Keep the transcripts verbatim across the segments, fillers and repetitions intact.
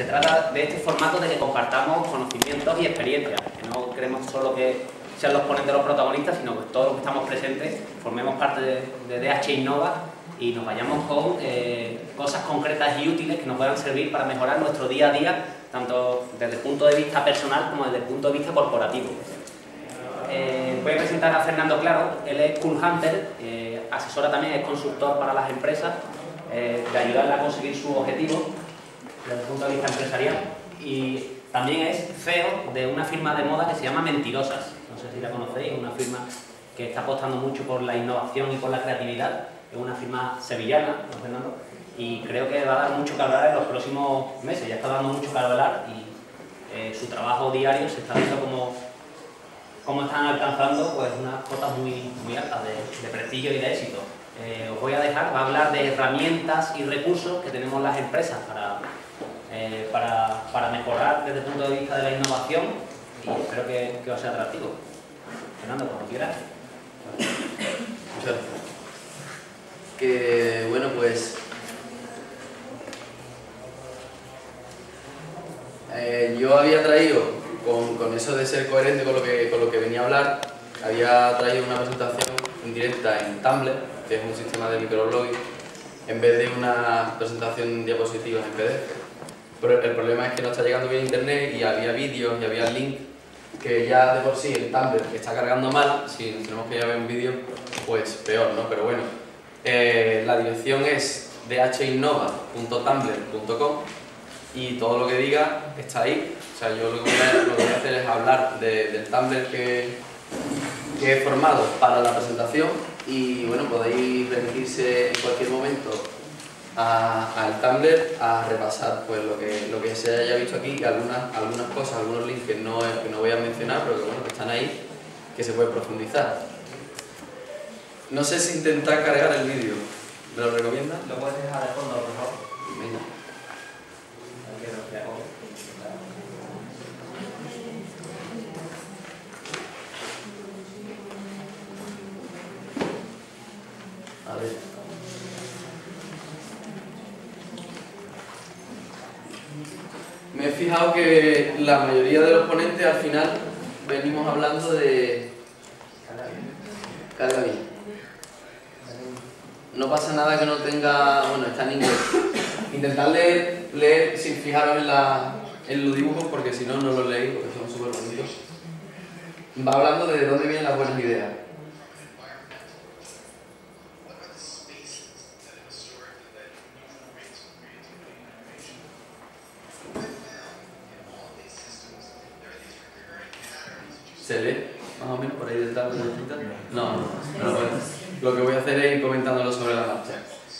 se trata de este formato de que compartamos conocimientos y experiencias, que no queremos solo que sean los ponentes los protagonistas, sino que todos los que estamos presentes formemos parte de, de D H Innova y nos vayamos con eh, cosas concretas y útiles que nos puedan servir para mejorar nuestro día a día, tanto desde el punto de vista personal como desde el punto de vista corporativo. Eh, voy a presentar a Fernando Claro. Él es Cool Hunter, eh, asesora también, es consultor para las empresas, eh, de ayudarle a conseguir sus objetivos desde el punto de vista empresarial, y también es C E O de una firma de moda que se llama Mentirosas. No sé si la conocéis, es una firma que está apostando mucho por la innovación y por la creatividad. Es una firma sevillana, ¿no, Fernando? Y creo que va a dar mucho que hablar en los próximos meses. Ya está dando mucho que hablar y eh, su trabajo diario se está viendo como, como están alcanzando pues, unas cotas muy, muy altas de, de prestigio y de éxito. Eh, os voy a dejar, va a hablar de herramientas y recursos que tenemos las empresas para, eh, para, para mejorar desde el punto de vista de la innovación, y espero que, que os sea atractivo. Fernando, cuando quieras. Muchas gracias. Que bueno, pues eh, yo había traído, con, con eso de ser coherente con lo, que, con lo que venía a hablar, había traído una presentación indirecta en Tumblr, que es un sistema de microblogging, en vez de una presentación en diapositivas en P D F. Pero el problema es que no está llegando bien internet y había vídeos y había links que ya de por sí el Tumblr está cargando mal. Si tenemos que ya ver un vídeo, pues peor, ¿no? Pero bueno, eh, la dirección es d h innova punto tumblr punto com y todo lo que diga está ahí. O sea, yo lo que voy a, lo que voy a hacer es hablar de, del Tumblr que, que he formado para la presentación, y bueno, podéis remitirse en cualquier momento al Tumblr a repasar pues lo que, lo que se haya visto aquí, y algunas, algunas cosas, algunos links que no, que no voy a mencionar, pero que, bueno, que están ahí, que se puede profundizar. No sé si intentar cargar el vídeo, ¿me lo recomiendas? Lo puedes dejar de fondo, por favor. Venga. A ver. Me he fijado que la mayoría de los ponentes al final venimos hablando de carga bien. No pasa nada que no tenga, bueno, está en inglés. Intentad leer, leer sin fijaros en, la, en los dibujos, porque si no, no los leéis, porque son súper bonitos. Va hablando de dónde vienen las buenas ideas. ¿Se lee? Más o menos por ahí del tablet. No, no, no, bueno. Lo que voy a hacer es ir comentándolo sobre la marcha.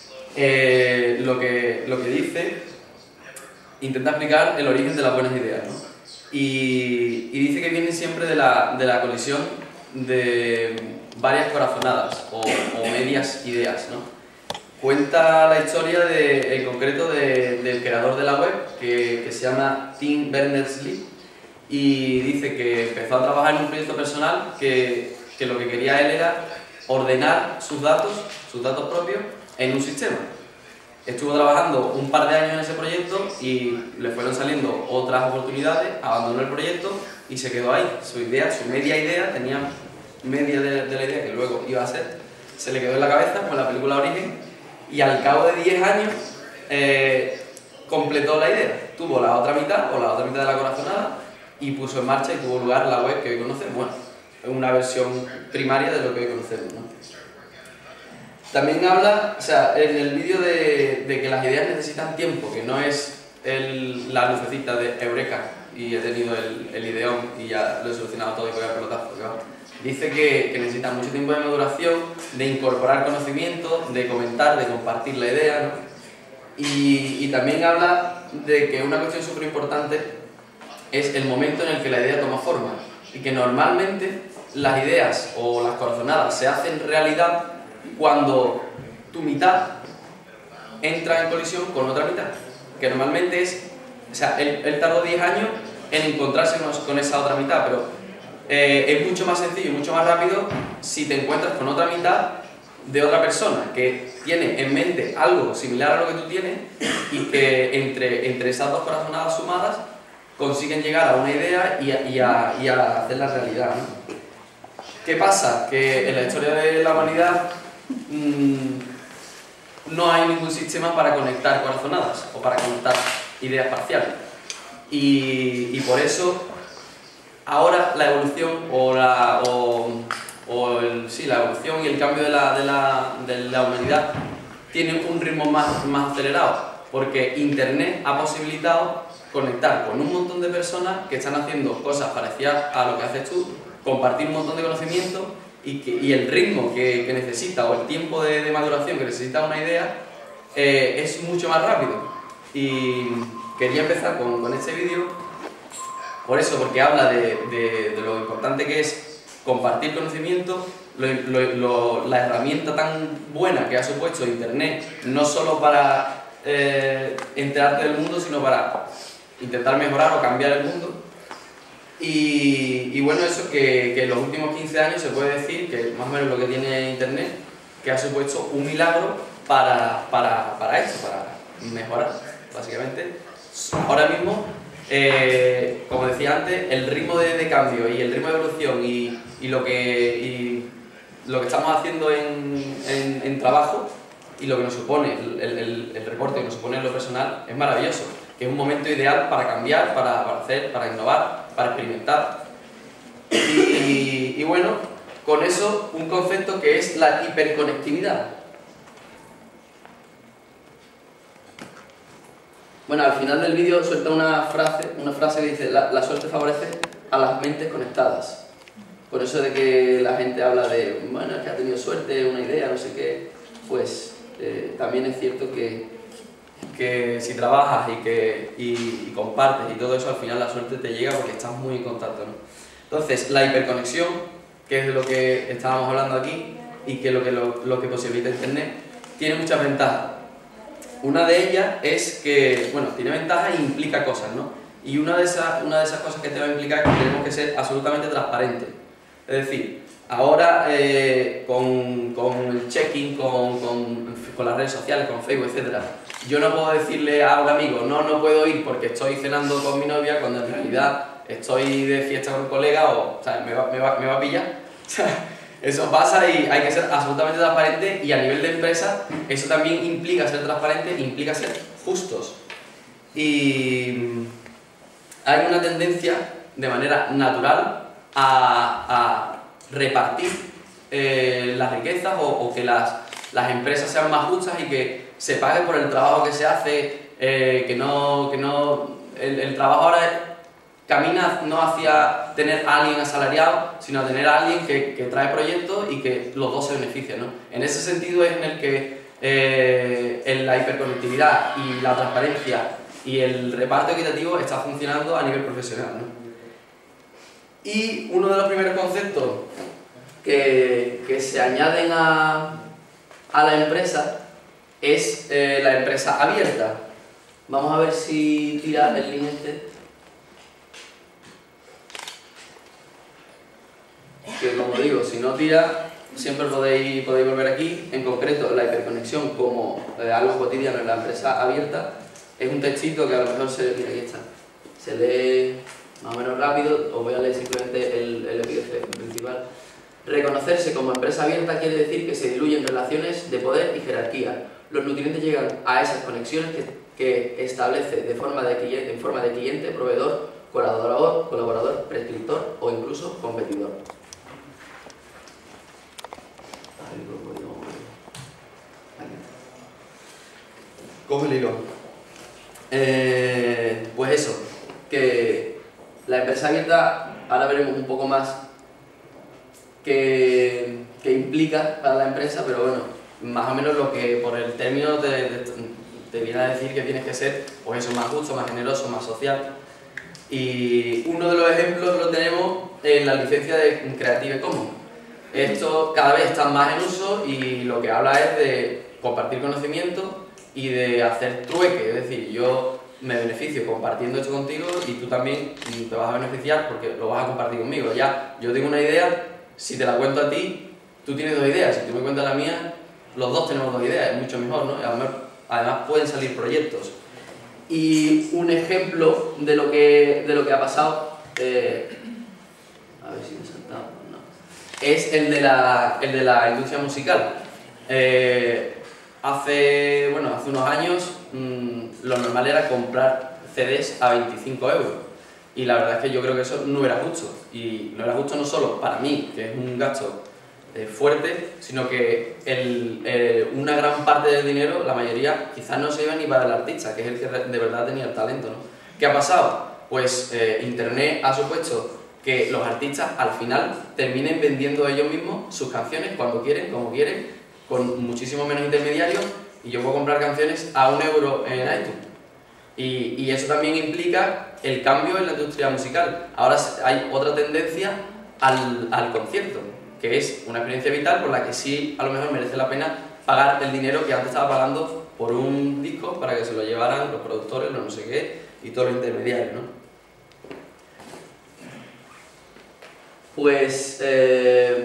Eh, lo, que, lo que dice, intenta explicar el origen de las buenas ideas, ¿no? Y, y dice que viene siempre de la, de la colisión de varias corazonadas o, o medias ideas, ¿no? Cuenta la historia de, en concreto de, del creador de la web, que, que se llama Tim Berners-Lee, y dice que empezó a trabajar en un proyecto personal que, que lo que quería él era ordenar sus datos, sus datos propios, en un sistema. Estuvo trabajando un par de años en ese proyecto y le fueron saliendo otras oportunidades, abandonó el proyecto y se quedó ahí. Su idea, su media idea, tenía media de, de la idea que luego iba a ser, se le quedó en la cabeza con la película Origen, y al cabo de diez años eh, completó la idea. Tuvo la otra mitad, o la otra mitad de la corazonada, y puso en marcha y tuvo lugar la web que hoy conocemos. Bueno, es una versión primaria de lo que hoy conocemos, ¿no? También habla, o sea, en el vídeo de, de que las ideas necesitan tiempo, que no es el, la lucecita de Eureka y he tenido el, el ideón y ya lo he solucionado todo y voy al pelotazo, ¿no? Dice que, que necesita mucho tiempo de maduración, de incorporar conocimiento, de comentar, de compartir la idea, ¿no? Y, y también habla de que una cuestión súper importante es el momento en el que la idea toma forma, y que normalmente las ideas o las corazonadas se hacen realidad cuando tu mitad entra en colisión con otra mitad, que normalmente es, o sea, él, él tardó diez años en encontrarse con, con esa otra mitad, pero eh, es mucho más sencillo y mucho más rápido si te encuentras con otra mitad de otra persona que tiene en mente algo similar a lo que tú tienes y que entre, entre esas dos corazonadas sumadas consiguen llegar a una idea y a, y a, y a hacerla realidad, ¿no? ¿Qué pasa? Que en la historia de la humanidad mmm, no hay ningún sistema para conectar corazonadas o para conectar ideas parciales. Y, y por eso ahora la evolución o la, o, o el, sí, la evolución y el cambio de la, de la, de la humanidad tienen un ritmo más, más acelerado, porque Internet ha posibilitado conectar con un montón de personas que están haciendo cosas parecidas a lo que haces tú, compartir un montón de conocimiento y, que, y el ritmo que, que necesita o el tiempo de, de maduración que necesita una idea eh, es mucho más rápido. Y quería empezar con, con este vídeo por eso, porque habla de, de, de lo importante que es compartir conocimiento, lo, lo, lo, la herramienta tan buena que ha supuesto Internet, no solo para eh, enterarte del mundo, sino para intentar mejorar o cambiar el mundo. Y, y bueno, eso que, que en los últimos quince años se puede decir que más o menos lo que tiene Internet, que ha supuesto un milagro para, para, para esto, para mejorar, básicamente. Ahora mismo, eh, como decía antes, el ritmo de, de cambio y el ritmo de evolución y, y, lo, que, y lo que estamos haciendo en, en, en trabajo y lo que nos supone, el, el, el reporte que nos supone en lo personal, es maravilloso. Que es un momento ideal para cambiar, para, para hacer, para innovar, para experimentar. Y, y, y bueno, con eso un concepto que es la hiperconectividad. Bueno, al final del vídeo suelta una frase, una frase que dice la, la suerte favorece a las mentes conectadas. Por eso de que la gente habla de, bueno, es que ha tenido suerte, una idea, no sé qué, pues eh, también es cierto que que si trabajas y, que, y, y compartes y todo eso, al final la suerte te llega porque estás muy en contacto, ¿no? Entonces, la hiperconexión, que es de lo que estábamos hablando aquí y que es lo que, lo, lo que posibilita Internet, tiene muchas ventajas. Una de ellas es que, bueno, tiene ventajas e implica cosas, ¿no? Y una de esas, una de esas cosas que te va a implicar es que tenemos que ser absolutamente transparentes. Es decir, ahora eh, con, con el check-in, con, con, con las redes sociales, con Facebook, etcétera, yo no puedo decirle a un amigo, no, no puedo ir porque estoy cenando con mi novia, cuando en realidad estoy de fiesta con un colega o, o sea, me, va, me, va, me va a pillar. Eso pasa y hay que ser absolutamente transparente, y a nivel de empresa eso también implica ser transparente, implica ser justos. Y hay una tendencia de manera natural a, a repartir eh, las riquezas o, o que las, las empresas sean más justas y que se pague por el trabajo que se hace, eh, que no, que no el, el trabajo ahora camina no hacia tener a alguien asalariado, sino a tener a alguien que, que trae proyectos y que los dos se benefician, ¿no? En ese sentido es en el que eh, en la hiperconectividad y la transparencia y el reparto equitativo está funcionando a nivel profesional, ¿no? Y uno de los primeros conceptos que, que se añaden a, a la empresa es eh, la empresa abierta. Vamos a ver si tira el link este. Que como digo, si no tira, siempre podéis, podéis volver aquí. En concreto, la hiperconexión como eh, algo cotidiano en la empresa abierta es un textito que a lo mejor se, mira, aquí está, se lee más o menos rápido. Os voy a leer simplemente el, el epígrafe principal. Reconocerse como empresa abierta quiere decir que se diluyen relaciones de poder y jerarquía. Los nutrientes llegan a esas conexiones que, que establece de forma de cliente, en forma de cliente, proveedor, colaborador, colaborador, prescriptor o incluso competidor. Coge el hilo. Eh, pues eso, que la empresa abierta, ahora veremos un poco más qué, qué implica para la empresa, pero bueno, más o menos lo que por el término te, te, te viene a decir que tienes que ser, pues eso, más justo, más generoso, más social. Y uno de los ejemplos lo tenemos en la licencia de Creative Commons. Esto cada vez está más en uso y lo que habla es de compartir conocimiento y de hacer trueque, es decir, yo me beneficio compartiendo esto contigo y tú también te vas a beneficiar porque lo vas a compartir conmigo. Ya, yo tengo una idea, si te la cuento a ti, tú tienes dos ideas, si tú me cuentas la mía, los dos tenemos dos ideas, es mucho mejor, ¿no? Además, además pueden salir proyectos. Y un ejemplo de lo que, de lo que ha pasado, eh, a ver si me he saltado, no, es el de la, el de la industria musical. Eh, hace, bueno, hace unos años mmm, lo normal era comprar C Ds a veinticinco euros. Y la verdad es que yo creo que eso no era justo. Y no era justo no solo para mí, que es un gasto eh, fuerte, sino que el, eh, una gran parte del dinero, la mayoría, quizás no se iba ni para el artista, que es el que de verdad tenía el talento, ¿no? ¿Qué ha pasado? Pues eh, Internet ha supuesto que los artistas al final terminen vendiendo ellos mismos sus canciones cuando quieren, como quieren, con muchísimo menos intermediarios, y yo puedo comprar canciones a un euro en iTunes. Y, y eso también implica el cambio en la industria musical. Ahora hay otra tendencia al, al concierto, que es una experiencia vital por la que sí a lo mejor merece la pena pagar el dinero que antes estaba pagando por un disco para que se lo llevaran los productores, los no sé qué y todos los intermediarios, ¿no? Pues eh,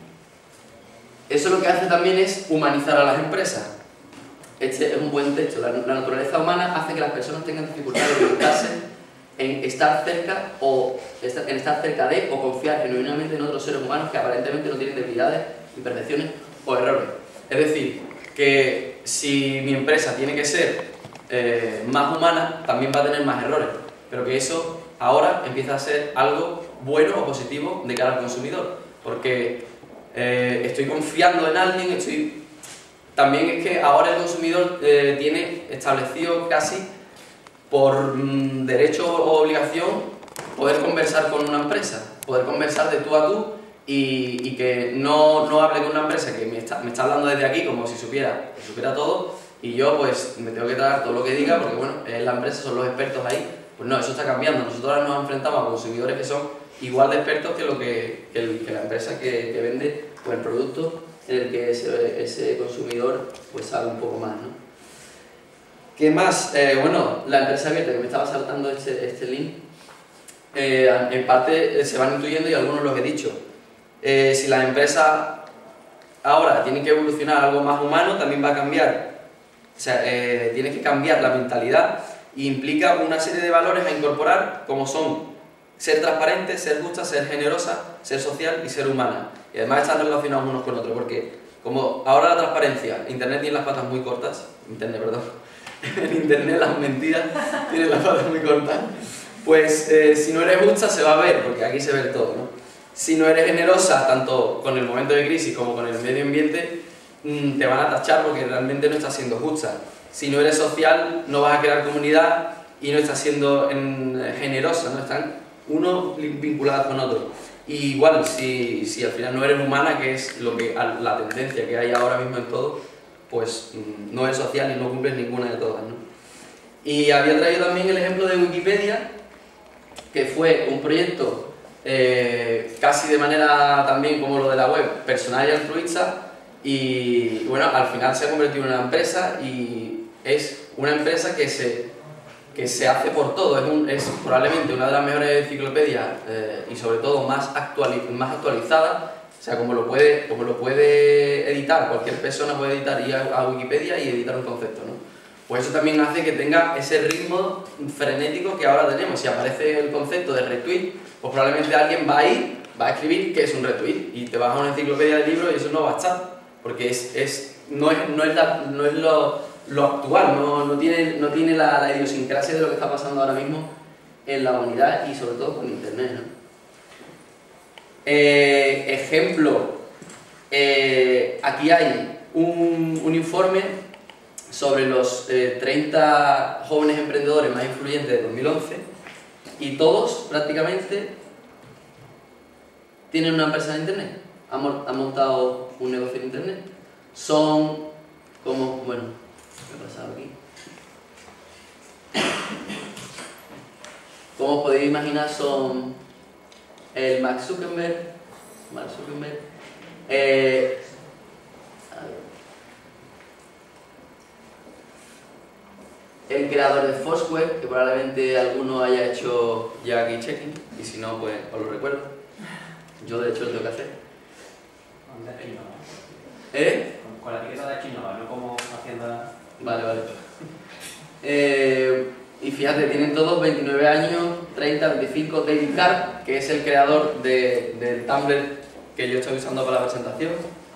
eso lo que hace también es humanizar a las empresas. Este es un buen texto. La, la naturaleza humana hace que las personas tengan dificultades de ubicarse en estar cerca o en estar cerca de o confiar genuinamente en otros seres humanos que aparentemente no tienen debilidades, imperfecciones o errores. Es decir, que si mi empresa tiene que ser eh, más humana, también va a tener más errores, pero que eso ahora empieza a ser algo bueno o positivo de cara al consumidor, porque eh, estoy confiando en alguien, estoy... También es que ahora el consumidor eh, tiene establecido casi por mm, derecho o obligación poder conversar con una empresa, poder conversar de tú a tú y, y que no, no hable con una empresa que me está, me está hablando desde aquí como si supiera, supiera todo y yo pues me tengo que tragar todo lo que diga porque bueno, es la empresa, son los expertos ahí. Pues no, eso está cambiando. Nosotros ahora nos enfrentamos a consumidores que son igual de expertos que, lo que, que, el, que la empresa que, que vende pues, el producto en el que ese, ese consumidor pues sabe un poco más, ¿no? ¿Qué más? Eh, bueno, la empresa abierta, que me estaba saltando este, este link, eh, en parte eh, se van incluyendo y algunos los he dicho. Eh, si la empresa ahora tiene que evolucionar a algo más humano, también va a cambiar. O sea, eh, tiene que cambiar la mentalidad e implica una serie de valores a incorporar, como son ser transparente, ser justa, ser generosa, ser social y ser humana. Y además están relacionados unos con otros, porque como ahora la transparencia, Internet tiene las patas muy cortas, Internet, perdón, en Internet las mentiras tienen las patas muy cortas, pues eh, si no eres justa se va a ver, porque aquí se ve todo, ¿no? Si no eres generosa, tanto con el momento de crisis como con el medio ambiente, mmm, te van a tachar porque realmente no estás siendo justa. Si no eres social, no vas a crear comunidad y no estás siendo en, generosa, ¿no? Están uno vinculados con otro. Y igual, si, si al final no eres humana, que es lo que, la tendencia que hay ahora mismo en todo, pues mmm, no eres social y no cumples ninguna de todas, ¿no? Y había traído también el ejemplo de Wikipedia, que fue un proyecto eh, casi de manera también como lo de la web, personal y altruista, y bueno, al final se ha convertido en una empresa y es una empresa que se, que se hace por todo, es, un, es probablemente una de las mejores enciclopedias eh, y sobre todo más, actuali más actualizada, o sea, como lo, puede, como lo puede editar, cualquier persona puede editar ir a, a Wikipedia y editar un concepto, ¿no? Pues eso también hace que tenga ese ritmo frenético que ahora tenemos. Si aparece el concepto de retweet, pues probablemente alguien va a ir, va a escribir qué es un retweet y te vas a una enciclopedia de libros y eso no va a estar, porque es, es, no es, no es, la, no es lo, lo actual, no, no tiene, no tiene la, la idiosincrasia de lo que está pasando ahora mismo en la humanidad y sobre todo con Internet, ¿no? Eh, ejemplo, eh, aquí hay un, un informe sobre los eh, treinta jóvenes emprendedores más influyentes de dos mil once y todos prácticamente tienen una empresa de Internet, han, han montado un negocio en Internet. Son como, bueno, ¿qué ha pasado aquí? Como os podéis imaginar, son el Mark Zuckerberg, Mark Zuckerberg eh, el creador de Foursquare, que probablemente alguno haya hecho ya aquí checking, y si no, pues os lo recuerdo. Yo de hecho lo tengo que hacer. Chinova. ¿Eh? Con, con la etiqueta de Chinova, no como Hacienda. Vale, vale. Eh, y fíjate, tienen todos veintinueve años, treinta, veinticinco. David Karp, que es el creador de, del Tumblr que yo estoy usando para la presentación.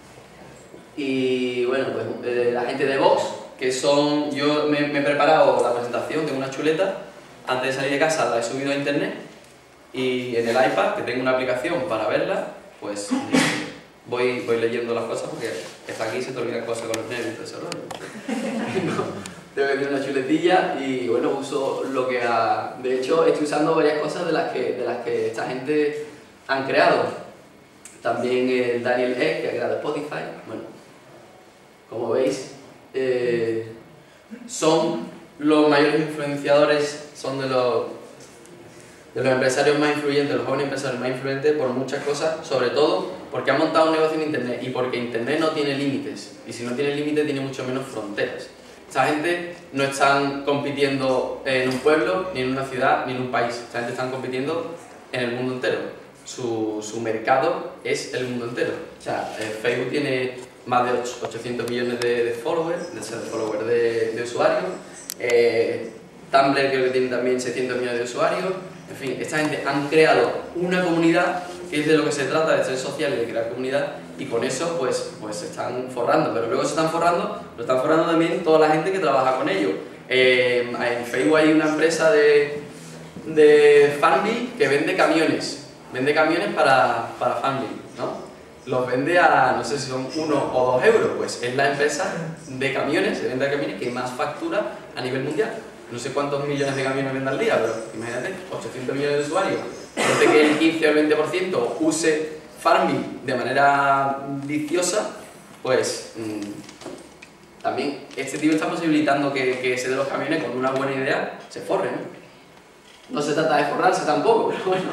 Y bueno, pues eh, la gente de Vox, que son... Yo me, me he preparado la presentación, tengo una chuleta. Antes de salir de casa la he subido a internet. Y en el iPad, que tengo una aplicación para verla, pues voy, voy leyendo las cosas porque está aquí y se te olvidan cosas con los nervios y todo ese rollo. No, tengo que tener una chuletilla y bueno, uso lo que ha... De hecho, estoy usando varias cosas de las que, de las que esta gente han creado. También el Daniel Ek, que ha creado Spotify. Bueno, como veis, eh, son los mayores influenciadores, son de los... de los empresarios más influyentes, los jóvenes empresarios más influyentes por muchas cosas, sobre todo porque han montado un negocio en internet y porque internet no tiene límites, y si no tiene límites tiene mucho menos fronteras. Esta gente no están compitiendo en un pueblo, ni en una ciudad, ni en un país, esta gente están compitiendo en el mundo entero. Su, su mercado es el mundo entero. O sea, eh, Facebook tiene más de ochocientos millones de, de followers, de, de, followers de, de usuarios, eh, Tumblr creo que tiene también seiscientos millones de usuarios. En fin, esta gente han creado una comunidad, que es de lo que se trata, de ser social y de crear comunidad, y con eso pues, pues se están forrando, pero luego se están forrando, lo están forrando también toda la gente que trabaja con ellos. Eh, en Facebook hay una empresa de, de Farmville que vende camiones, vende camiones para, para Farmville, ¿no? Los vende a, no sé si son uno o dos euros, pues es la empresa de camiones, de venta de camiones que más factura a nivel mundial. No sé cuántos millones de camiones vende al día, pero imagínate, ochocientos millones de usuarios. Entonces que el quince o el veinte por ciento use Farmville de manera viciosa, pues mmm, también este tío está posibilitando que, que ese de los camiones con una buena idea se forre, ¿no? No se trata de forrarse tampoco, pero bueno.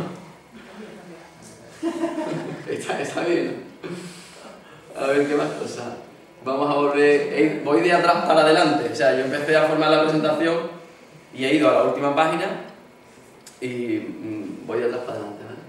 Está, está bien, ¿no? A ver qué más cosas. Vamos a volver, voy de atrás para adelante, o sea, yo empecé a formar la presentación y he ido a la última página y mmm, voy de atrás para adelante, ¿vale?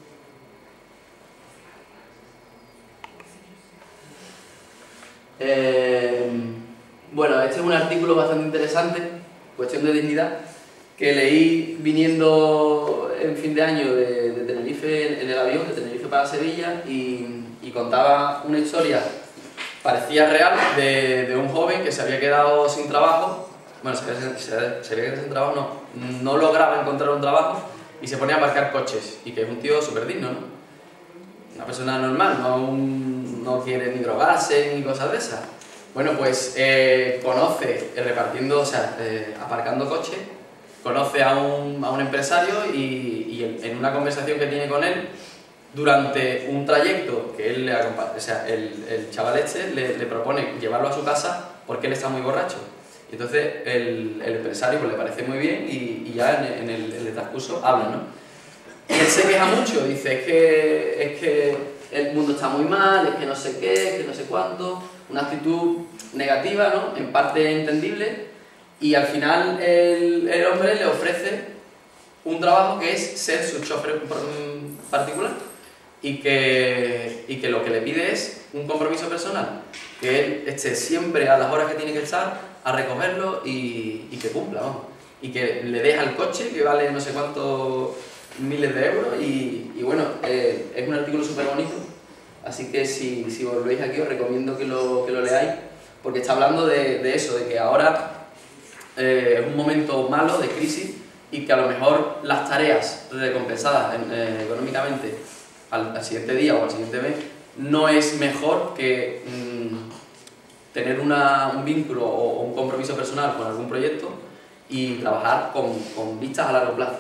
Eh, bueno, este es un artículo bastante interesante, cuestión de dignidad, que leí viniendo en fin de año de, de Tenerife, en el avión, de Tenerife para Sevilla, y, y contaba una historia, parecía real, de, de un joven que se había quedado sin trabajo. Bueno, se había, se, se había quedado sin trabajo, no, no lograba encontrar un trabajo y se ponía a aparcar coches, y que es un tío súper digno, ¿no? Una persona normal, no, un, no quiere ni drogarse ni cosas de esas. Bueno, pues eh, conoce, eh, repartiendo, o sea, eh, aparcando coches, conoce a un, a un empresario y, y en, en una conversación que tiene con él, durante un trayecto que él le acompaña, o sea, el, el chaval este le, le propone llevarlo a su casa porque él está muy borracho. Entonces el, el empresario pues, le parece muy bien y, y ya en, en, el, en el transcurso hablan, ¿no? Y él se queja mucho, dice, es que, es que el mundo está muy mal, es que no sé qué, es que no sé cuánto, una actitud negativa, ¿no? En parte entendible, y al final el, el hombre le ofrece un trabajo que es ser su chofer particular y que, y que lo que le pide es un compromiso personal, que él esté siempre a las horas que tiene que estar a recogerlo y, y que cumpla, vamos. Y que le deja el coche que vale no sé cuántos miles de euros y, y bueno, eh, es un artículo súper bonito, así que si, si volvéis aquí os recomiendo que lo, que lo leáis, porque está hablando de, de eso, de que ahora eh, es un momento malo de crisis y que a lo mejor las tareas recompensadas en, eh, económicamente al, al siguiente día o al siguiente mes no es mejor que mmm, tener una, un vínculo o, o un compromiso personal con algún proyecto y trabajar con, con vistas a largo plazo.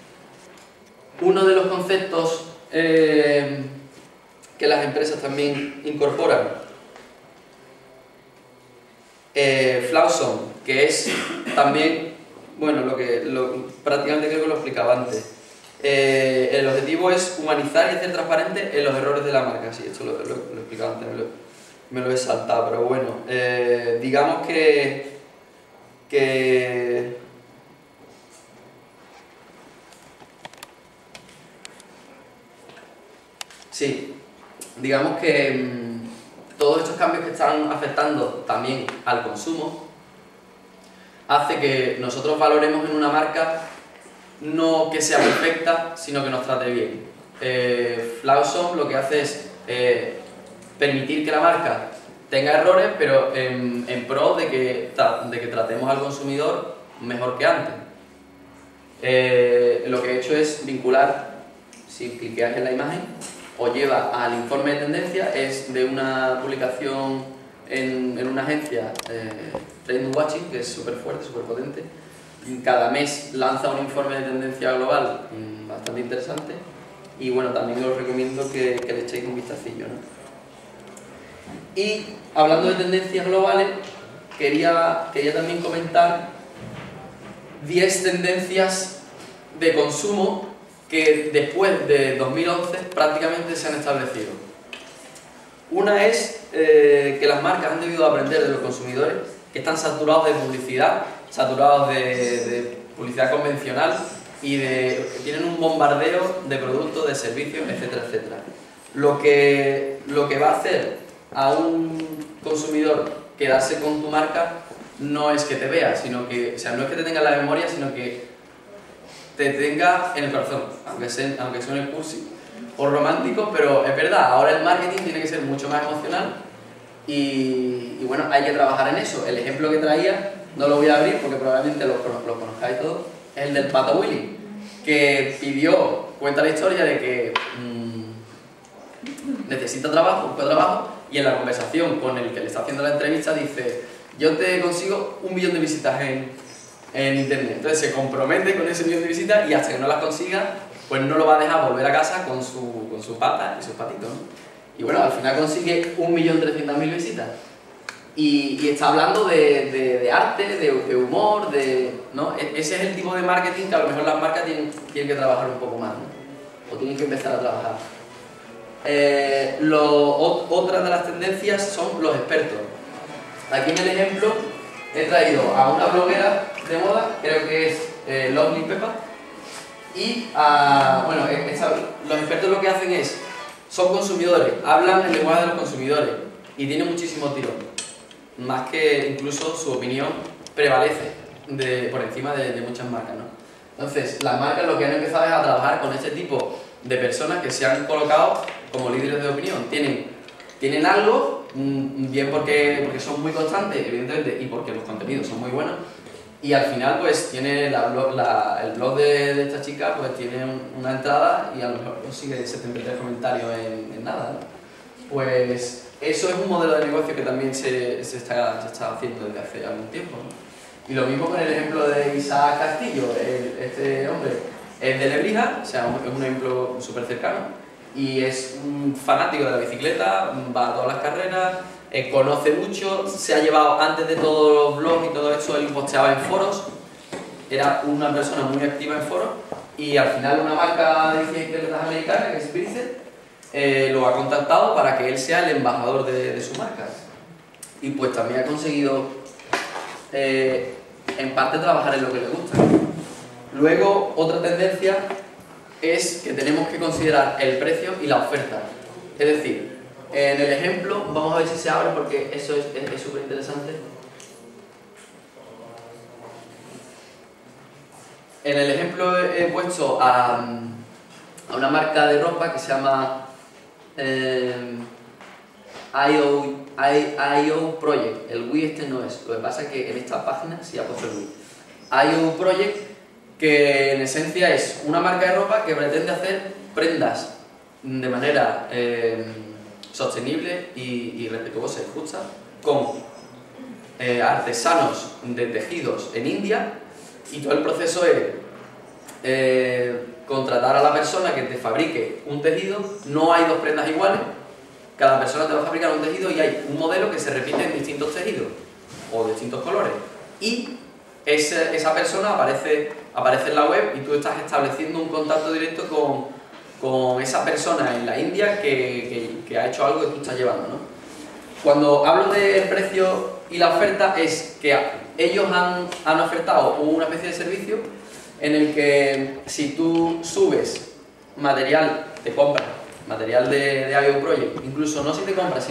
Uno de los conceptos eh, que las empresas también incorporan, eh, Flawsome, que es también, bueno, lo que lo, prácticamente creo que lo explicaba antes. Eh, el objetivo es humanizar y hacer transparente en los errores de la marca. Sí, esto lo, lo, lo he explicado antes, me lo, me lo he saltado, pero bueno, eh, digamos que, que sí, digamos que, cambios que están afectando también al consumo hace que nosotros valoremos en una marca no que sea perfecta, sino que nos trate bien. Eh, Flawsome lo que hace es eh, permitir que la marca tenga errores, pero en, en pro de que, de que tratemos al consumidor mejor que antes. Eh, lo que he hecho es vincular, si cliqueas en la imagen, os lleva al informe de tendencia, es de una publicación en, en una agencia, eh, Trend Watching, que es súper fuerte, súper potente. Cada mes lanza un informe de tendencia global mmm, bastante interesante y bueno, también os recomiendo que, que le echéis un vistacillo, ¿no? Y hablando de tendencias globales, quería, quería también comentar diez tendencias de consumo que después de dos mil once prácticamente se han establecido. Una es eh, que las marcas han debido aprender de los consumidores que están saturados de publicidad, saturados de, de publicidad convencional y de, que tienen un bombardeo de productos, de servicios, etcétera, etcétera. Lo que, lo que va a hacer a un consumidor quedarse con tu marca no es que te vea, sino que, o sea, no es que te tenga en la memoria, sino que te tenga en el corazón, aunque, sea, aunque suene cursi o romántico, pero es verdad, ahora el marketing tiene que ser mucho más emocional y, y bueno, hay que trabajar en eso. El ejemplo que traía, no lo voy a abrir porque probablemente lo, lo conozcáis todos, es el del Pato Willy, que pidió, cuenta la historia de que mmm, necesita trabajo, busca trabajo, y en la conversación con el que le está haciendo la entrevista dice: yo te consigo un millón de visitas en, en internet. Entonces se compromete con ese millón de visitas y hasta que no las consiga, pues no lo va a dejar volver a casa con su, con su pata y sus patitos, ¿no? Y bueno, al final consigue un millón trescientas mil visitas. Y, y está hablando de, de, de arte, de, de humor, de, ¿no? E ese es el tipo de marketing que a lo mejor las marcas tienen, tienen que trabajar un poco más, ¿no? O tienen que empezar a trabajar. Eh, lo, o, otra de las tendencias son los expertos. Aquí en el ejemplo he traído a una bloguera de moda, creo que es eh, Lovely Peppa, y a, bueno, esta, los expertos lo que hacen es, son consumidores, hablan el lenguaje de los consumidores y tienen muchísimo tirón, más que incluso su opinión prevalece de, por encima de, de muchas marcas, ¿no? Entonces, las marcas lo que han empezado es a trabajar con este tipo de personas que se han colocado como líderes de opinión. Tienen, tienen algo, bien porque, porque son muy constantes, evidentemente, y porque los contenidos son muy buenos, y al final pues tiene la, la, el blog de, de esta chica pues tiene una entrada y a lo mejor consigue setenta y tres comentarios en, en nada, ¿no? Pues eso es un modelo de negocio que también se, se, está, se está haciendo desde hace algún tiempo, ¿no? Y lo mismo con el ejemplo de Isaac Castillo, el, este hombre es de Lebrija, o sea, es un ejemplo súper cercano, y es un fanático de la bicicleta, va a todas las carreras, eh, conoce mucho, se ha llevado antes de todos los blogs y todo eso, él posteaba en foros, era una persona muy activa en foros, y al final una marca de bicicletas americana, que es Spencer, eh, lo ha contactado para que él sea el embajador de, de su marca. Y pues también ha conseguido, eh, en parte, trabajar en lo que le gusta. Luego, otra tendencia es que tenemos que considerar el precio y la oferta. Es decir, en el ejemplo, vamos a ver si se abre porque eso es súper interesante. En el ejemplo he puesto a, a una marca de ropa que se llama eh, I O Project. El Wii este no es, lo que pasa es que en esta página sí ha puesto el Wii. I O Project, que en esencia es una marca de ropa que pretende hacer prendas de manera eh, sostenible y, y respetuosa y justa con eh, artesanos de tejidos en India, y todo el proceso es eh, contratar a la persona que te fabrique un tejido. No hay dos prendas iguales, cada persona te va a fabricar un tejido y hay un modelo que se repite en distintos tejidos o distintos colores, y ese, esa persona aparece, aparece en la web y tú estás estableciendo un contacto directo con, con esa persona en la India que, que, que ha hecho algo que tú estás llevando, ¿no? Cuando hablo del precio y la oferta es que ellos han, han ofertado una especie de servicio en el que si tú subes material, te compras material de, de I O Project, incluso no si te compras, sino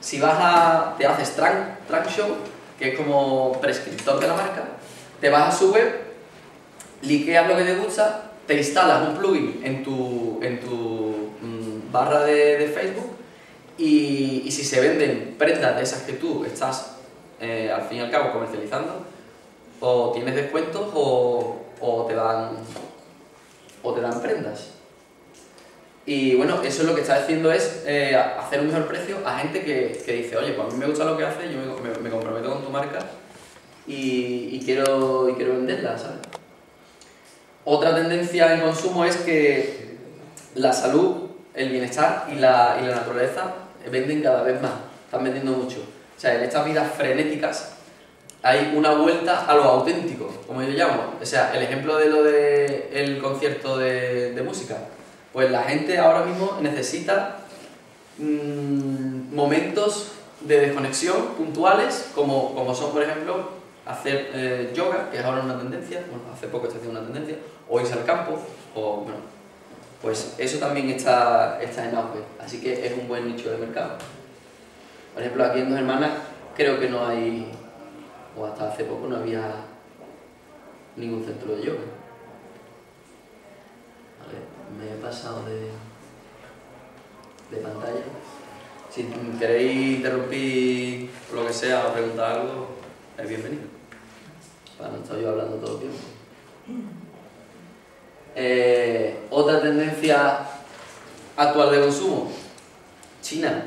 Si vas a, te haces Trunk, Trunk Show, que es como prescriptor de la marca, te vas a su web, linkeas lo que te gusta, te instalas un plugin en tu, en tu mmm, barra de, de Facebook y, y si se venden prendas de esas que tú estás eh, al fin y al cabo comercializando, o tienes descuentos o, o, te dan, o te dan prendas. Y bueno, eso es lo que está haciendo es eh, hacer un mejor precio a gente que, que dice, oye, pues a mí me gusta lo que hace, yo me, me, me comprometo con tu marca y, y, quiero, y quiero venderla, ¿sabes? Otra tendencia en consumo es que la salud, el bienestar y la, y la naturaleza venden cada vez más, están vendiendo mucho. O sea, en estas vidas frenéticas hay una vuelta a lo auténtico, como yo llamo. O sea, el ejemplo de lo del concierto de, de música. Pues la gente ahora mismo necesita mmm, momentos de desconexión puntuales, como, como son, por ejemplo, hacer eh, yoga, que es ahora una tendencia, bueno, hace poco está haciendo una tendencia, o irse al campo, o bueno, pues eso también está, está en auge, así que es un buen nicho de mercado. Por ejemplo, aquí en Dos Hermanas creo que no hay, o hasta hace poco no había ningún centro de yoga. Me he pasado de, de pantalla. Si queréis interrumpir lo que sea o preguntar algo, es bienvenido. Para no estar yo hablando todo el tiempo. Eh, otra tendencia actual de consumo, China.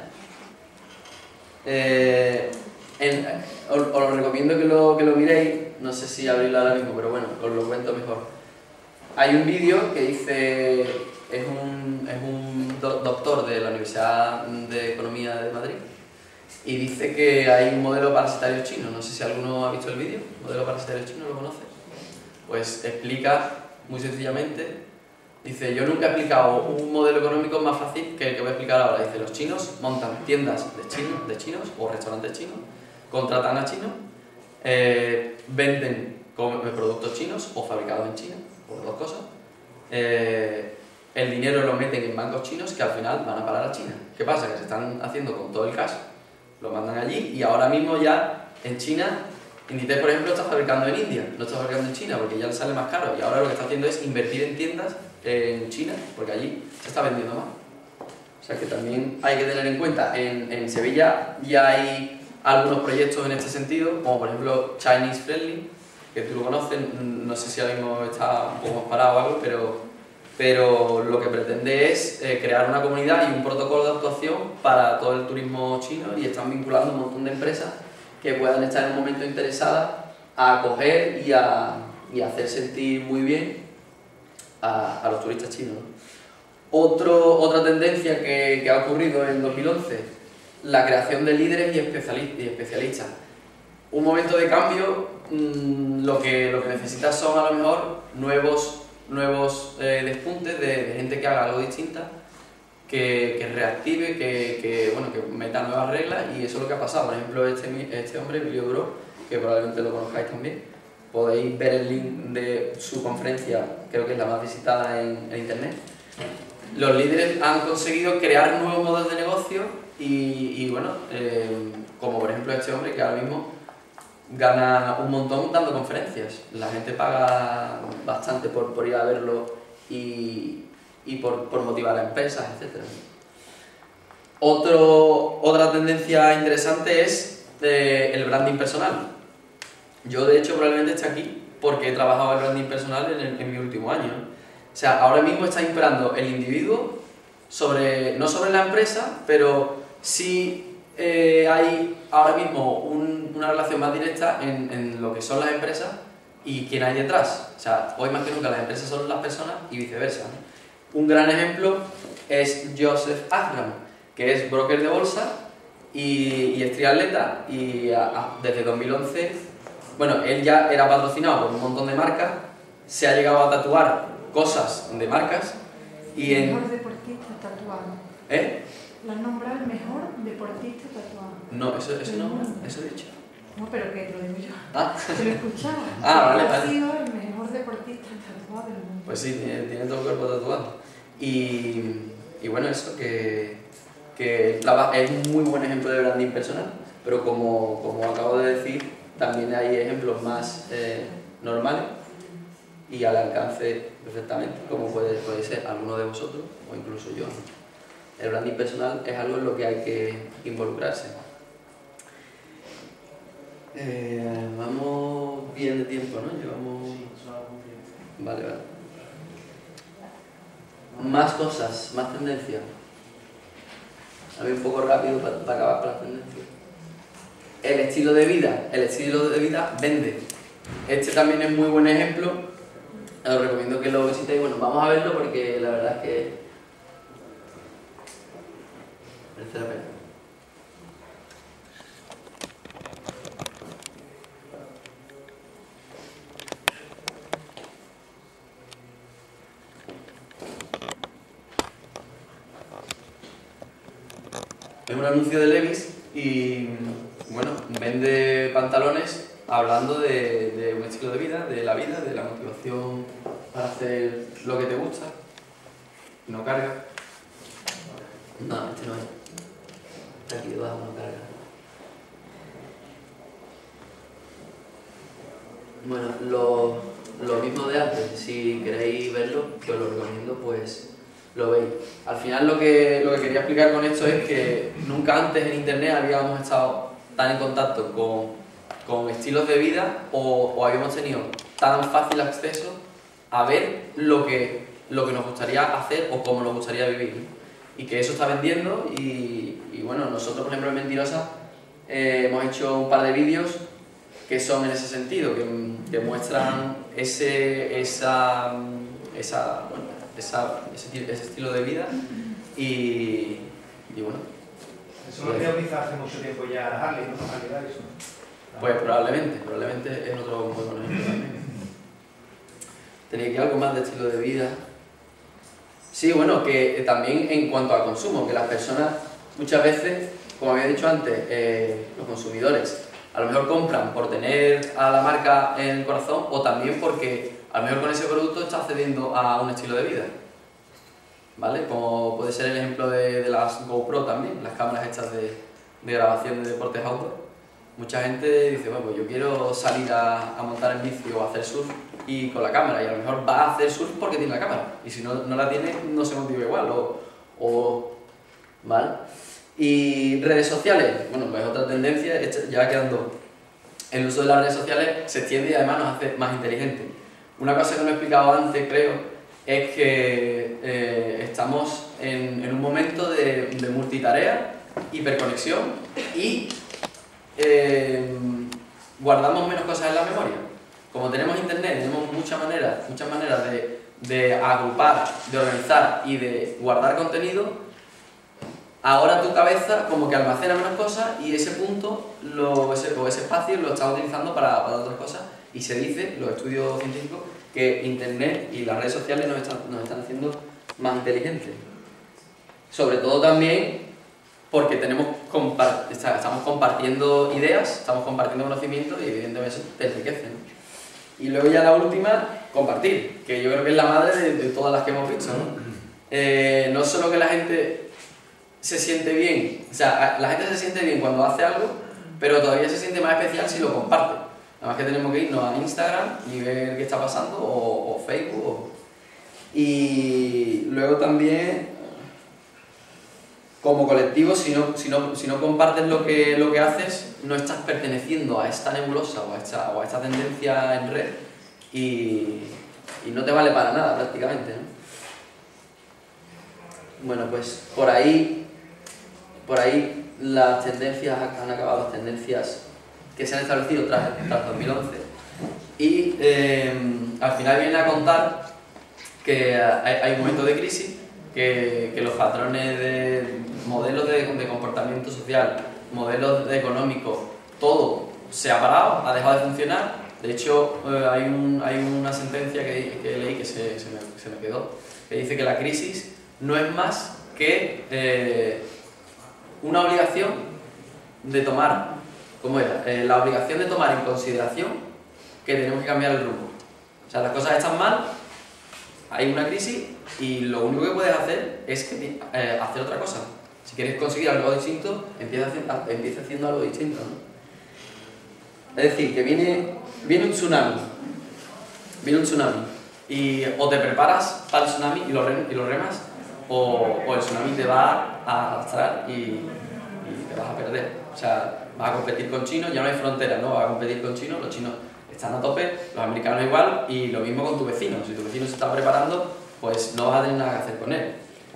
Eh, en, os, os lo recomiendo que lo, que lo miréis, no sé si abrirlo ahora mismo, pero bueno, os lo cuento mejor. Hay un vídeo que dice, es un, es un do, doctor de la Universidad de Economía de Madrid y dice que hay un modelo parasitario chino, no sé si alguno ha visto el vídeo, modelo parasitario chino, ¿lo conoce? Pues explica muy sencillamente, dice, yo nunca he explicado un modelo económico más fácil que el que voy a explicar ahora. Dice, los chinos montan tiendas de chinos, de chinos o restaurantes chinos, contratan a chinos, eh, venden productos chinos o fabricados en China, por dos cosas, eh, el dinero lo meten en bancos chinos que al final van a parar a China. ¿Qué pasa? Que se están haciendo con todo el cash, lo mandan allí y ahora mismo ya en China, Inditex por ejemplo está fabricando en India, no está fabricando en China porque ya le sale más caro y ahora lo que está haciendo es invertir en tiendas en China porque allí se está vendiendo más. O sea que también hay que tener en cuenta, en, en Sevilla ya hay algunos proyectos en este sentido, como por ejemplo Chinese Friendly, que tú lo conoces, no sé si ahora mismo está un poco más parado o algo, pero, pero lo que pretende es eh, crear una comunidad y un protocolo de actuación para todo el turismo chino y están vinculando un montón de empresas que puedan estar en un momento interesadas a acoger y a, y a hacer sentir muy bien a, a los turistas chinos, ¿no? Otro, otra tendencia que, que ha ocurrido en dos mil once, la creación de líderes y especialistas. Un momento de cambio, mmm, lo, que, lo que necesitas son a lo mejor nuevos, nuevos eh, despuntes de, de gente que haga algo distinta, que, que reactive, que, que, bueno, que meta nuevas reglas, y eso es lo que ha pasado. Por ejemplo, este, este hombre, Emilio Duro, que probablemente lo conozcáis también, podéis ver el link de su conferencia, creo que es la más visitada en, en internet. Los líderes han conseguido crear nuevos modelos de negocio y, y bueno, eh, como por ejemplo este hombre que ahora mismo gana un montón dando conferencias. La gente paga bastante por, por ir a verlo y, y por, por motivar a empresas, etcétera. Otro, otra tendencia interesante es eh, el branding personal. Yo de hecho probablemente esté aquí porque he trabajado el branding personal en, el, en mi último año, ¿no? O sea, ahora mismo está imperando el individuo, sobre, no sobre la empresa, pero sí eh, hay ahora mismo un, una relación más directa en, en lo que son las empresas y quién hay detrás. O sea, hoy más que nunca las empresas son las personas y viceversa, ¿no? Un gran ejemplo es Joseph Agram, que es broker de bolsa y, y es triatleta, y a, a, desde dos mil once, bueno, él ya era patrocinado por un montón de marcas, se ha llegado a tatuar cosas de marcas y el en... mejor deportista tatuado. ¿Eh? La han nombrado el mejor deportista tatuado. No, eso, eso no, eso lo he dicho. No, pero que lo digo yo. Ah. Te lo he escuchado. Ah, vale, ha vale. sido el mejor deportista tatuado del mundo. Pues sí, tiene, tiene todo el cuerpo tatuado. Y, y bueno, eso, que, que es un muy buen ejemplo de branding personal, pero como, como acabo de decir, también hay ejemplos más eh, normales y al alcance perfectamente, como puede, puede ser alguno de vosotros o incluso yo. El branding personal es algo en lo que hay que involucrarse. Eh, vamos bien de tiempo, ¿no? Llevamos... Vale, vale. Más cosas, más tendencias. A mí un poco rápido para, para acabar con las tendencias. El estilo de vida. El estilo de vida vende. Este también es muy buen ejemplo. Os recomiendo que lo visitéis. Bueno, vamos a verlo porque la verdad es que merece la pena. Es un anuncio de Levi's y, bueno, vende pantalones hablando de, de un estilo de vida, de la vida, de la motivación para hacer lo que te gusta. No carga. No, este no es. Está aquí debajo, no carga. Bueno, lo, lo mismo de antes. Si queréis verlo, que os lo recomiendo, pues lo veis. Al final lo que, lo que quería explicar con esto es que nunca antes en internet habíamos estado tan en contacto con, con estilos de vida o, o habíamos tenido tan fácil acceso a ver lo que, lo que nos gustaría hacer o cómo nos gustaría vivir. Y que eso está vendiendo y, y bueno, nosotros por ejemplo en Mentirosa eh, hemos hecho un par de vídeos que son en ese sentido, que, que muestran ese, esa, esa, bueno, esa, ese, ese estilo de vida y, y bueno. Eso lo veo quizás hace mucho tiempo ya a Harley, ¿no? Harley Davidson. Pues probablemente, probablemente es otro muy buen ejemplo también. Tenía que algo más de estilo de vida. Sí, bueno, que también en cuanto a consumo, que las personas muchas veces, como había dicho antes, eh, los consumidores a lo mejor compran por tener a la marca en el corazón o también porque a lo mejor con ese producto está accediendo a un estilo de vida. ¿Vale? Como puede ser el ejemplo de, de las GoPro también, las cámaras estas de, de grabación de deportes outdoor. Mucha gente dice, bueno, pues yo quiero salir a, a montar en bici o a hacer surf y con la cámara, y a lo mejor va a hacer surf porque tiene la cámara, y si no, no la tiene no se motiva igual, o, o ¿vale? Y redes sociales, bueno, pues otra tendencia, ya quedando, el uso de las redes sociales se extiende y además nos hace más inteligentes. Una cosa que no he explicado antes, creo, es que eh, estamos en, en un momento de, de multitarea, hiperconexión y eh, guardamos menos cosas en la memoria. Como tenemos internet, tenemos muchas maneras, muchas maneras de, de agrupar, de organizar y de guardar contenido. Ahora tu cabeza como que almacena menos cosas y ese punto lo, ese, o ese espacio lo estás utilizando para, para otras cosas, y se dice, los estudios científicos, que internet y las redes sociales nos están, nos están haciendo más inteligentes. Sobre todo también porque tenemos compart estamos compartiendo ideas, estamos compartiendo conocimientos y evidentemente eso te enriquece, ¿no? Y luego ya la última, compartir, que yo creo que es la madre de, de todas las que hemos visto, ¿no? Eh, no solo que la gente se siente bien, o sea, la gente se siente bien cuando hace algo, pero todavía se siente más especial si lo comparte. Nada más que tenemos que irnos a Instagram y ver qué está pasando, o, o Facebook. O... Y luego también, como colectivo, si no, si no, si no compartes lo que, lo que haces, no estás perteneciendo a esta nebulosa o a esta, o a esta tendencia en red y, y no te vale para nada prácticamente, ¿no? Bueno, pues por ahí... Por ahí las tendencias han acabado, las tendencias que se han establecido tras, tras dos mil once, y eh, al final vienen a contar que hay, hay un momento de crisis, que, que los patrones de modelos de, de comportamiento social, modelos de económicos, todo se ha parado, ha dejado de funcionar. De hecho, eh, hay, un, hay una sentencia que, que leí que se, se, me, se me quedó, que dice que la crisis no es más que... Eh, una obligación de tomar, ¿cómo era? Eh, la obligación de tomar en consideración que tenemos que cambiar el rumbo. O sea, las cosas están mal, hay una crisis y lo único que puedes hacer es que, eh, hacer otra cosa. Si quieres conseguir algo distinto, empieza, haciendo, empieza haciendo algo distinto, ¿no? Es decir, que viene, viene un tsunami, viene un tsunami, y o te preparas para el tsunami y lo, rem, y lo remas, o, o el tsunami te va a arrastrar y, y te vas a perder. O sea, vas a competir con chinos, ya no hay fronteras, ¿no? Vas a competir con chinos, los chinos están a tope, los americanos igual, y lo mismo con tu vecino. Si tu vecino se está preparando, pues no vas a tener nada que hacer con él.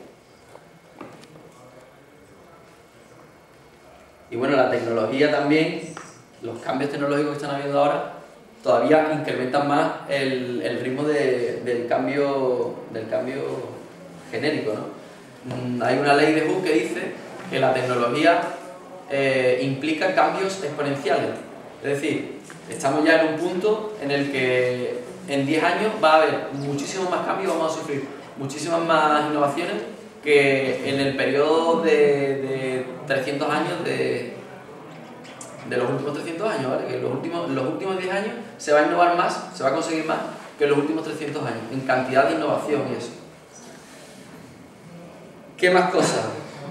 Y bueno, la tecnología también, los cambios tecnológicos que están habiendo ahora, todavía incrementan más el, el ritmo de, del, cambio, del cambio genérico, ¿no? Hay una ley de Hooke que dice que la tecnología eh, implica cambios exponenciales. Es decir, estamos ya en un punto en el que en diez años va a haber muchísimos más cambios, vamos a sufrir muchísimas más innovaciones que en el periodo de, de trescientos años de, de los últimos trescientos años, ¿vale? Que en los últimos, los últimos diez años se va a innovar más, se va a conseguir más que en los últimos trescientos años, en cantidad de innovación y eso. ¿Qué más cosas?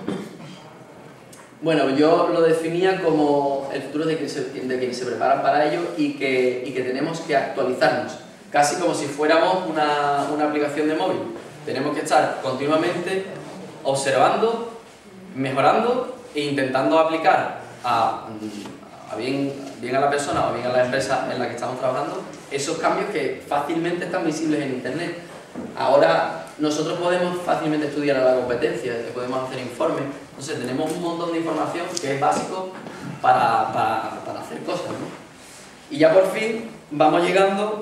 Bueno, yo lo definía como el futuro de quienes se, de quienes se preparan para ello y que, y que tenemos que actualizarnos, casi como si fuéramos una, una aplicación de móvil. Tenemos que estar continuamente observando, mejorando e intentando aplicar a, a bien, bien a la persona o bien a la empresa en la que estamos trabajando esos cambios que fácilmente están visibles en Internet. Ahora nosotros podemos fácilmente estudiar a la competencia, podemos hacer informes, entonces tenemos un montón de información que es básico para, para, para hacer cosas, ¿no? Y ya por fin vamos llegando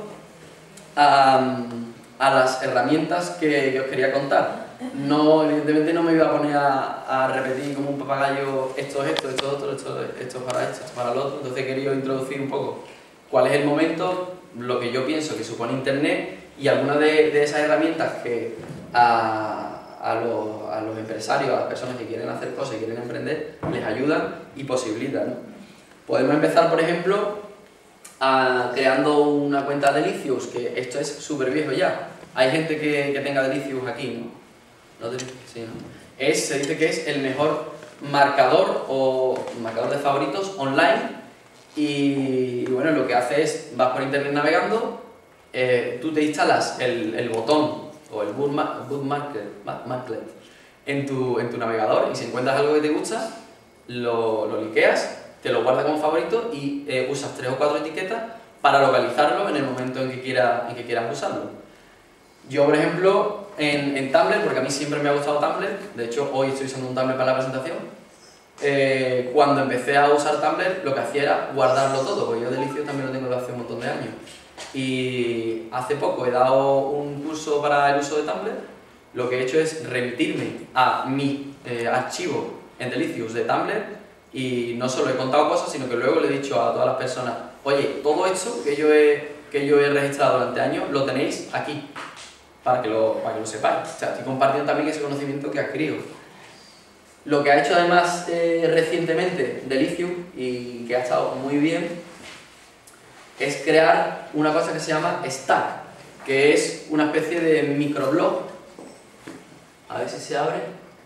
a, a las herramientas que, que os quería contar. No, evidentemente no me iba a poner a, a repetir como un papagayo esto es esto, esto es otro, esto, esto es para esto, esto es para lo otro, entonces he querido introducir un poco cuál es el momento, lo que yo pienso que supone Internet y algunas de, de esas herramientas que a, a, los, a los empresarios, a las personas que quieren hacer cosas y quieren emprender, les ayudan y posibilitan, ¿no? Podemos empezar, por ejemplo, a, creando una cuenta de Delicious, que esto es súper viejo ya. Hay gente que, que tenga Delicious aquí, ¿no? ¿No? Sí, ¿no? Es, se dice que es el mejor marcador o marcador de favoritos online y, y bueno, lo que hace es, vas por internet navegando, eh, tú te instalas el, el botón o el bookmarklet en tu, en tu navegador y si encuentras algo que te gusta, lo, lo liqueas, te lo guardas como favorito y eh, usas tres o cuatro etiquetas para localizarlo en el momento en que, quiera, en que quieras usarlo. Yo, por ejemplo, en, en Tumblr, porque a mí siempre me ha gustado Tumblr, de hecho hoy estoy usando un Tumblr para la presentación, eh, cuando empecé a usar Tumblr lo que hacía era guardarlo todo, porque yo Delicious también lo tengo desde hace un montón de años. Y hace poco he dado un curso para el uso de Tumblr, lo que he hecho es remitirme a mi eh, archivo en Delicious de Tumblr y no solo he contado cosas, sino que luego le he dicho a todas las personas, oye, todo esto que yo he, que yo he registrado durante años lo tenéis aquí, para que lo, para que lo sepáis. O sea, estoy compartiendo también ese conocimiento que adquirido. Lo que ha hecho además eh, recientemente Delicious y que ha estado muy bien es crear una cosa que se llama Stack, que es una especie de microblog. A ver si se abre.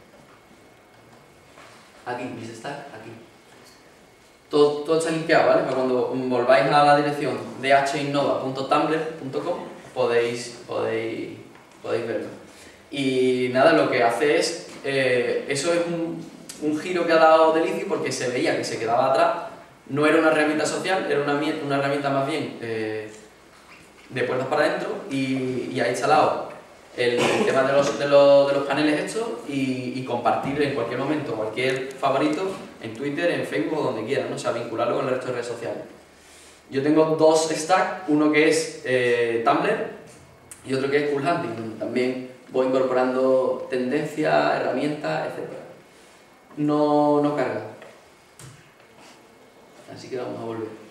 Aquí, mis Stack, aquí. Todo, todo está linkeado, ¿vale? Para cuando volváis a la dirección d h innova punto tumblr punto com podéis, podéis, podéis verlo. Y nada, lo que hace es, eh, eso es un, un giro que ha dado Delicious porque se veía que se quedaba atrás. No era una herramienta social, era una, una herramienta más bien eh, de puertas para adentro y, y ha instalado el, el tema de los, de, los, de los paneles estos y, y compartir en cualquier momento cualquier favorito en Twitter, en Facebook o donde quieran, ¿no? O sea, vincularlo con el resto de redes sociales. Yo tengo dos stacks, uno que es eh, Tumblr y otro que es Cool Hunting, donde también voy incorporando tendencias, herramientas, etcétera. No, no carga. Así que vamos a volver.